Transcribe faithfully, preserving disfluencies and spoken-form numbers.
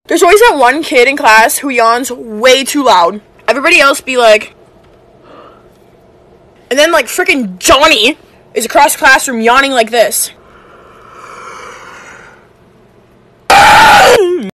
There's always that one kid in class who yawns way too loud. Everybody else be like... And then, like, freaking Johnny is across the classroom yawning like this.